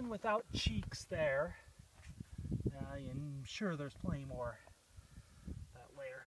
one without cheeks there. I'm sure there's plenty more that layer.